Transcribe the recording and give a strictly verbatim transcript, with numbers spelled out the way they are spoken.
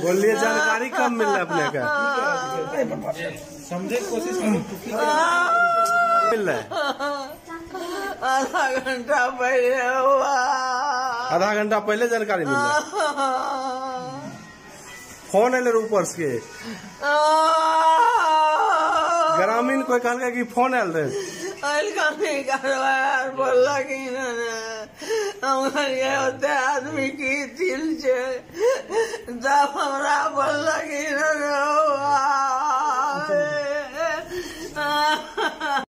बोलिए जानकारी कम मिल रहा है अपने का, समझे कोशिश मिल रहा है। आधा घंटा पहले हुआ, आधा घंटा पहले जानकारी मिल रहा है। फोन है ऊपर से ग्रामीण कोई कहल कि फोन आयल रहे बोला कि होते आदमी की दिल से जब हमरा बोला कि